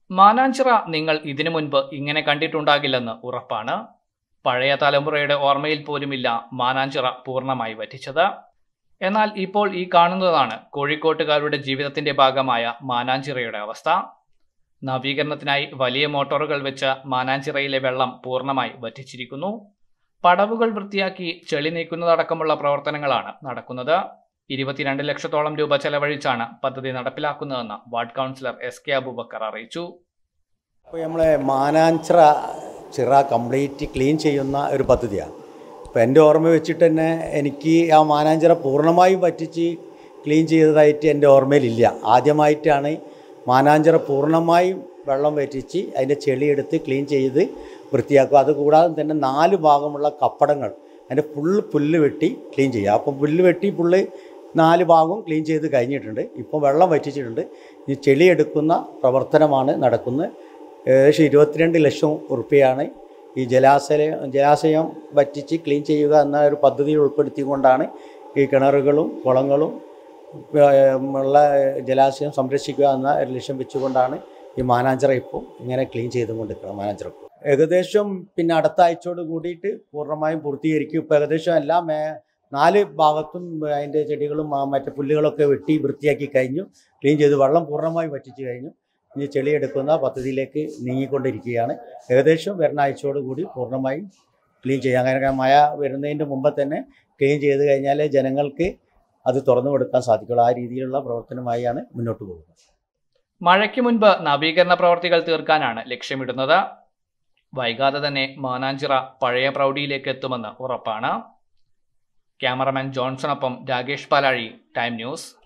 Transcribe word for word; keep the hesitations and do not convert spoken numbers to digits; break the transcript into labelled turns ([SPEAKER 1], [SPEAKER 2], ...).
[SPEAKER 1] മാനാഞ്ചിറ നിങ്ങൾ ഇതിനു മുൻപ് ഇങ്ങനെ കണ്ടിട്ടുണ്ടാകില്ലെന്ന് ഉറപ്പാണ്. പഴയ തലമുറയുടെ ഓർമ്മയിൽ പോലുമില്ല മാനാഞ്ചിറ പൂർണ്ണമായി വറ്റിച്ചത്. എന്നാൽ ഇപ്പോൾ ഈ കാണുന്നതാണ് കോഴിക്കോട്ടുകാരുടെ ജീവിതത്തിന്റെ ഭാഗമായ മാനാഞ്ചിറയുടെ അവസ്ഥ. നവീകരണത്തിനായി വലിയ മോട്ടോറുകൾ വെച്ച് മാനാഞ്ചിറയിലെ വെള്ളം പൂർണ്ണമായി വറ്റിച്ചിരിക്കുന്നു. പടവുകൾ വൃത്തിയാക്കി ചെളി നീക്കുന്നതടക്കമുള്ള പ്രവർത്തനങ്ങളാണ് നടക്കുന്നത്. ഇരുപത്തിരണ്ട് ലക്ഷത്തോളം രൂപ ചെലവഴിച്ചാണ് പദ്ധതി നടപ്പിലാക്കുന്നതെന്ന് ward councillor S K Abubakar അറിയിച്ചു.
[SPEAKER 2] ഇപ്പോൾ നമ്മളെ മാനാഞ്ചിറ ചിറ കംപ്ലീറ്റ് ക്ലീൻ ചെയ്യുന്ന ഒരു പദ്ധതിയാണ്. ഇപ്പോൾ എൻ്റെ ഓർമ്മ വെച്ചിട്ട് തന്നെ എനിക്ക് ആ മാനാഞ്ചിറ പൂർണ്ണമായും വറ്റിച്ച് ക്ലീൻ ചെയ്തതായിട്ട് എൻ്റെ ഓർമ്മയിലില്ല. ആദ്യമായിട്ടാണ് മാനാഞ്ചിറ പൂർണ്ണമായും വെള്ളം വറ്റിച്ച് അതിൻ്റെ ചെളിയെടുത്ത് ക്ലീൻ ചെയ്ത് വൃത്തിയാക്കുക. അതുകൂടാതെ തന്നെ നാല് ഭാഗമുള്ള കപ്പടങ്ങൾ അതിൻ്റെ ഫുള്ള് പുല്ല് വെട്ടി ക്ലീൻ ചെയ്യുക. അപ്പം പുല്ല് വെട്ടി പുല്ല് നാല് ഭാഗവും ക്ലീൻ ചെയ്ത് കഴിഞ്ഞിട്ടുണ്ട്. ഇപ്പോൾ വെള്ളം വറ്റിച്ചിട്ടുണ്ട്. ഈ ചെളിയെടുക്കുന്ന പ്രവർത്തനമാണ് നടക്കുന്നത്. ഏകദേശം ഇരുപത്തിരണ്ട് ലക്ഷം ഉറുപ്പികയാണ് ഈ ജലാശയം ജലാശയം വറ്റിച്ച് ക്ലീൻ ചെയ്യുക എന്ന ഒരു പദ്ധതിയിൽ ഉൾപ്പെടുത്തിക്കൊണ്ടാണ് ഈ കിണറുകളും കുളങ്ങളും ഉള്ള ജലാശയം സംരക്ഷിക്കുക എന്ന ഒരു ലക്ഷ്യം വെച്ചുകൊണ്ടാണ് ഈ മാനാഞ്ചിറ ഇപ്പോൾ ഇങ്ങനെ ക്ലീൻ ചെയ്തുകൊണ്ടിരിക്കുന്നത്. മാനാഞ്ചിറ ഏകദേശം പിന്നെ അടുത്ത ആഴ്ചയോട് കൂടിയിട്ട് പൂർണ്ണമായും പൂർത്തീകരിക്കും. ഇപ്പോൾ ഏകദേശം എല്ലാ മേ നാല് ഭാഗത്തും അതിൻ്റെ ചെടികളും മറ്റു പുല്ലുകളൊക്കെ വെട്ടി വൃത്തിയാക്കി കഴിഞ്ഞു. ക്ലീൻ ചെയ്ത് വെള്ളം പൂർണ്ണമായും വറ്റിച്ച് കഴിഞ്ഞു. ഇനി ചെളിയെടുക്കുന്ന പദ്ധതിയിലേക്ക് നീങ്ങിക്കൊണ്ടിരിക്കുകയാണ്. ഏകദേശം വരുന്ന ആഴ്ചയോട് കൂടി പൂർണ്ണമായും ക്ലീൻ ചെയ്യാം. കാരണം മഴ വരുന്നതിൻ്റെ മുമ്പ് തന്നെ ക്ലീൻ ചെയ്ത് കഴിഞ്ഞാൽ ജനങ്ങൾക്ക് അത് തുറന്നു കൊടുക്കാൻ സാധിക്കുള്ളൂ. ആ രീതിയിലുള്ള പ്രവർത്തനമായാണ് മുന്നോട്ട് പോകുന്നത്.
[SPEAKER 1] മഴയ്ക്ക് മുൻപ് നവീകരണ പ്രവർത്തികൾ തീർക്കാനാണ് ലക്ഷ്യമിടുന്നത്. വൈകാതെ തന്നെ മാനാഞ്ചിറ പഴയ പ്രൗഢിയിലേക്ക് എത്തുമെന്ന് ഉറപ്പാണ്. ക്യാമറമാൻ ജോൺസണൊപ്പം രാകേഷ് പാലാഴി, ടൈം ന്യൂസ്.